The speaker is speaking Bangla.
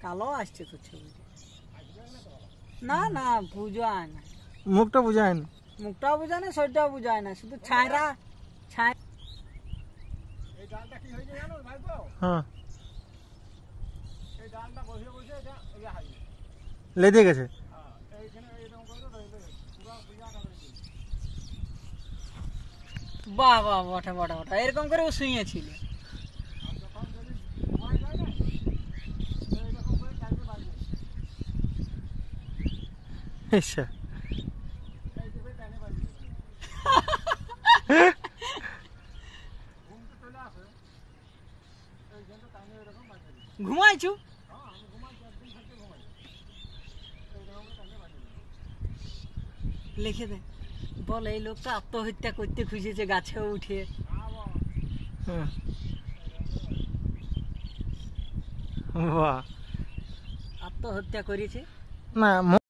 কালো আসছে তো ছবি। না না বুঝায় না, মুখটা বুঝায় না, মুখটাও বুঝায় না, শরীরটাও বুঝায় না, শুধু ছায়রা ছায়। এই ডালটা কি হয়েছে জানো ভাইপো? হ্যাঁ এই ডালটা বসে বসে এটা এই হাই লেদে গেছে। হ্যাঁ এইখানে এইরকম করে রইবে পুরো পূজা করে দিই। বাহ বাহ বটা বটা বটা, এরকম করে ও শুয়েছিল। আর যখন যদি ঘুমাই যায় না এইরকম করে টাইমে বাজবে, আচ্ছা এই যে টাইমে বাজবে ঘুম তো চলে আসে, এই জন্য টাইমে এরকম বাজবে। ঘুমাইছু? হ্যাঁ আমি ঘুমাই, একদিন থেকে ঘুমাই এইরকম করে টাইমে বাজবে। লিখে দে, বল এই লোকটা আত্মহত্যা করতে খুঁজেছে গাছে উঠে। হ্যাঁ বাহ, আত্মহত্যা করেছে না